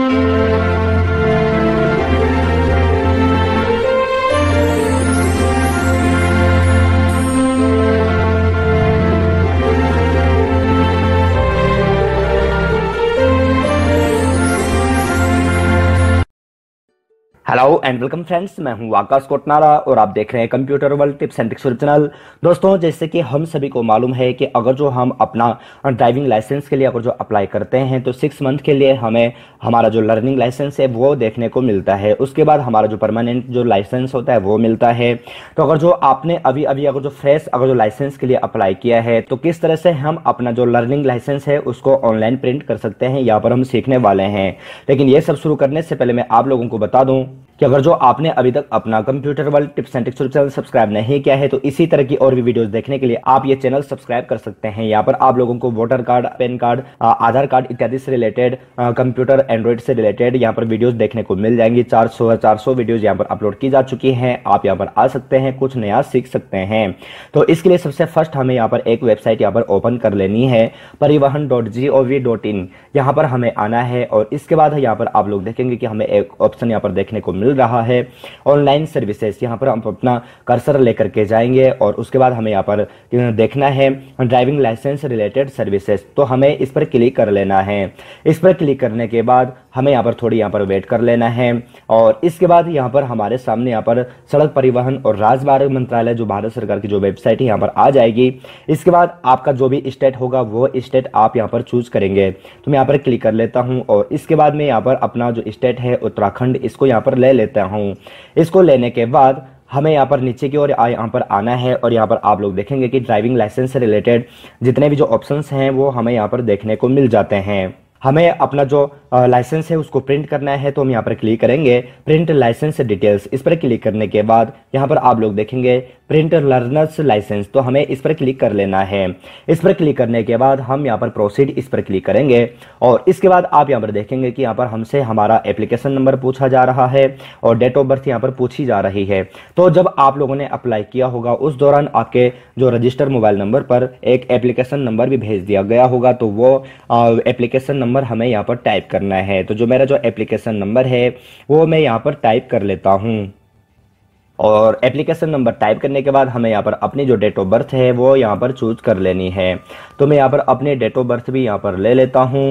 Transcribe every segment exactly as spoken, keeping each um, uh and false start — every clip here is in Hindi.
हेलो एंड वेलकम फ्रेंड्स, मैं हूं आकाश कोटनारा और आप देख रहे हैं computer world tips and tricks channel. दोस्तों, जैसे कि हम सभी को मालूम है कि अगर जो हम अपना ड्राइविंग लाइसेंस के लिए अगर जो अप्लाई करते हैं तो सिक्स मंथ के लिए हमें हमारा जो लर्निंग लाइसेंस है वो देखने को मिलता है। उसके बाद हमारा जो परमानेंट जो लाइसेंस होता है वो मिलता है। तो अगर जो आपने अभी अभी अगर जो फ्रेश अगर जो लाइसेंस के लिए अप्लाई किया है तो किस तरह से हम अपना जो लर्निंग लाइसेंस है उसको ऑनलाइन प्रिंट कर सकते हैं, यहाँ पर हम सीखने वाले हैं। लेकिन ये सब शुरू करने से पहले मैं आप लोगों को बता दूं कि अगर जो आपने अभी तक अपना computer world tips and tricks channel subscribe नहीं किया है तो इसी तरह की और भी वीडियोस देखने के लिए आप ये चैनल सब्सक्राइब कर सकते हैं। यहाँ पर आप लोगों को voter card, pan card, Aadhaar card इत्यादि से रिलेटेड, कंप्यूटर एंड्रॉइड से रिलेटेड यहाँ पर वीडियोस देखने को मिल जाएंगी। चार सौ चार सौ वीडियोज यहाँ पर अपलोड की जा चुकी हैं। आप यहाँ पर आ सकते हैं, कुछ नया सीख सकते हैं। तो इसके लिए सबसे फर्स्ट हमें यहाँ पर एक वेबसाइट यहाँ पर ओपन कर लेनी है, Parivahan dot G O V dot in. यहाँ पर हमें आना है और इसके बाद यहाँ पर आप लोग देखेंगे कि हमें एक ऑप्शन यहाँ पर देखने को मिल रहा है, ऑनलाइन सर्विसेज। यहाँ पर हम अपना कर्सर लेकर के जाएंगे और उसके बाद हमें यहाँ पर देखना है ड्राइविंग लाइसेंस रिलेटेड सर्विसेज। तो हमें इस पर क्लिक कर लेना है। इस पर क्लिक करने के बाद हमें यहाँ पर थोड़ी यहाँ पर वेट कर लेना है और इसके बाद यहाँ पर हमारे सामने यहाँ पर सड़क परिवहन और राजमार्ग मंत्रालय जो भारत सरकार की जो वेबसाइट है यहाँ पर आ जाएगी। इसके बाद आपका जो भी स्टेट होगा वो स्टेट आप यहाँ पर चूज करेंगे। तो मैं यहाँ पर क्लिक कर लेता हूँ और इसके बाद में यहाँ पर अपना जो स्टेट है उत्तराखंड, इसको यहाँ पर ले लेता हूँ। इसको लेने के बाद हमें यहाँ पर नीचे की ओर यहाँ पर आना है और यहाँ पर आप लोग देखेंगे कि ड्राइविंग लाइसेंस से रिलेटेड जितने भी जो ऑप्शंस हैं वो हमें यहाँ पर देखने को मिल जाते हैं। हमें अपना जो लाइसेंस है उसको प्रिंट करना है तो हम यहाँ पर क्लिक करेंगे प्रिंट लाइसेंस डिटेल्स। इस पर क्लिक करने के बाद यहाँ पर आप लोग देखेंगे प्रिंट लर्नर्स लाइसेंस, तो हमें इस पर क्लिक कर लेना है। इस पर क्लिक करने के बाद हम यहाँ पर प्रोसीड इस पर क्लिक करेंगे और इसके बाद आप यहाँ पर देखेंगे कि यहाँ पर हमसे हमारा एप्लीकेशन नंबर पूछा जा रहा है और डेट ऑफ बर्थ यहाँ पर पूछी जा रही है। तो जब आप लोगों ने अप्लाई किया होगा उस दौरान आपके जो रजिस्टर मोबाइल नंबर पर एक एप्लीकेशन नंबर भी भेज दिया गया होगा, तो वो एप्लीकेशन नंबर हमें यहाँ पर टाइप करना है। तो जो मेरा जो एप्लीकेशन नंबर है वो मैं यहाँ पर टाइप कर लेता हूँ और एप्लीकेशन नंबर टाइप करने के बाद हमें यहाँ पर अपनी जो डेट ऑफ बर्थ है वो यहाँ पर चूज कर लेनी है। तो मैं यहाँ पर अपने डेट ऑफ बर्थ भी यहाँ पर ले लेता हूँ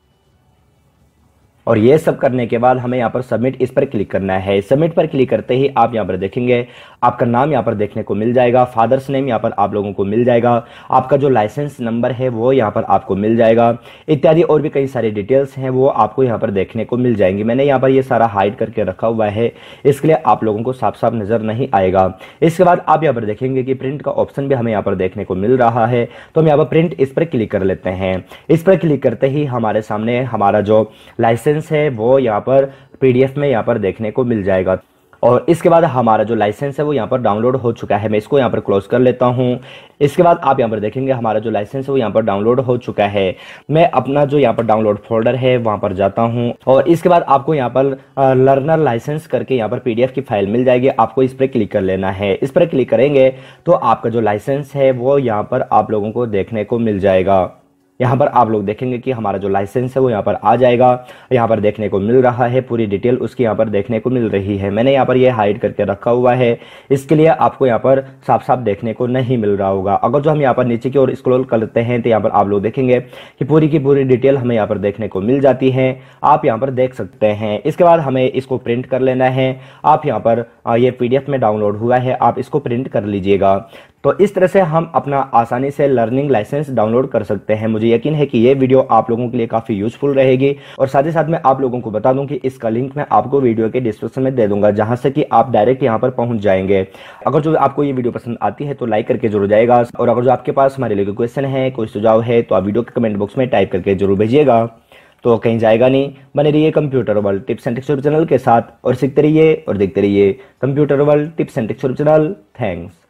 और ये सब करने के बाद हमें यहाँ पर सबमिट इस पर क्लिक करना है। सबमिट पर क्लिक करते ही आप यहाँ पर देखेंगे आपका नाम यहाँ पर देखने को मिल जाएगा, फादर्स नेम यहाँ पर आप लोगों को मिल जाएगा, आपका जो लाइसेंस नंबर है वो यहाँ पर आपको मिल जाएगा, इत्यादि और भी कई सारी डिटेल्स हैं वो आपको यहाँ पर देखने को मिल जाएंगी। मैंने यहाँ पर ये सारा हाइड करके रखा हुआ है, इसके लिए आप लोगों को साफ साफ नजर नहीं आएगा। इसके बाद आप यहाँ पर देखेंगे कि प्रिंट का ऑप्शन भी हमें यहाँ पर देखने को मिल रहा है, तो हम यहाँ पर प्रिंट इस पर क्लिक कर लेते हैं। इस पर क्लिक करते ही हमारे सामने हमारा जो लाइसेंस है वो यहाँ पर पीडीएफ में यहाँ पर देखने को मिल जाएगा और इसके बाद हमारा जो लाइसेंस है वो यहाँ पर डाउनलोड हो चुका है। मैं इसको यहाँ पर क्लोज कर लेता हूँ। इसके बाद आप यहाँ पर देखेंगे हमारा जो लाइसेंस है वो यहाँ पर डाउनलोड हो चुका है। मैं अपना जो यहाँ पर डाउनलोड फोल्डर है वहाँ पर जाता हूँ और इसके बाद आपको यहाँ पर लर्नर लाइसेंस करके यहाँ पर पीडीएफ की फाइल मिल जाएगी। आपको इस पर क्लिक कर लेना है। इस पर क्लिक करेंगे तो आपका जो लाइसेंस है वो यहाँ पर आप लोगों को देखने को मिल जाएगा। यहाँ पर आप लोग देखेंगे कि हमारा जो लाइसेंस है वो यहाँ पर आ जाएगा, यहाँ पर देखने को मिल रहा है, पूरी डिटेल उसकी यहाँ पर देखने को मिल रही है। मैंने यहाँ पर ये हाइड करके रखा हुआ है, इसके लिए आपको यहाँ पर साफ साफ देखने को नहीं मिल रहा होगा। अगर जो हम यहाँ पर नीचे की ओर स्क्रॉल करते हैं तो यहाँ पर आप लोग देखेंगे कि पूरी की पूरी डिटेल हमें यहाँ पर देखने को मिल जाती है, आप यहाँ पर देख सकते हैं। इसके बाद हमें इसको प्रिंट कर लेना है। आप यहाँ पर ये पीडीएफ में डाउनलोड हुआ है, आप इसको प्रिंट कर लीजिएगा। तो इस तरह से हम अपना आसानी से लर्निंग लाइसेंस डाउनलोड कर सकते हैं। मुझे यकीन है कि ये वीडियो आप लोगों के लिए काफी यूजफुल रहेगी और साथ ही साथ मैं आप लोगों को बता दूं कि इसका लिंक मैं आपको वीडियो के डिस्क्रिप्शन में दे दूंगा, जहां से कि आप डायरेक्ट यहां पर पहुंच जाएंगे। अगर जो आपको ये वीडियो पसंद आती है तो लाइक करके जरूर जाएगा और अगर जो आपके पास हमारे लिए कोई क्वेश्चन है, कोई सुझाव है तो आप वीडियो के कमेंट बॉक्स में टाइप करके जरूर भेजिएगा। तो कहीं जाएगा नहीं, बने रहिए computer world tips and tricks channel के साथ और सीखते रहिए और देखते रहिए computer world tips and tricks channel. Thanks.